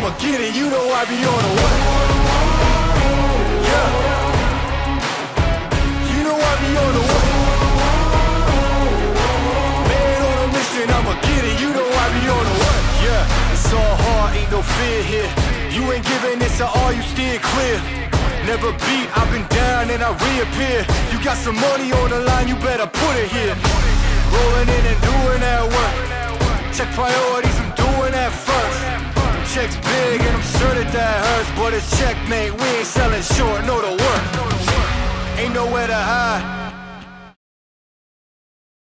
I'ma get it, you know I be on the way. Yeah. You know I be on the way. Man on a mission, I'ma get it, you know I be on the way. Yeah, it's all hard, ain't no fear here. You ain't giving this to all, you steer clear. Never beat, I've been down and I reappear. You got some money on the line, you better put it here. Rolling in and doing that work. Check priorities, I'm doing that first. Check's big and I'm sure that hurts, but it's checkmate, we ain't selling short, no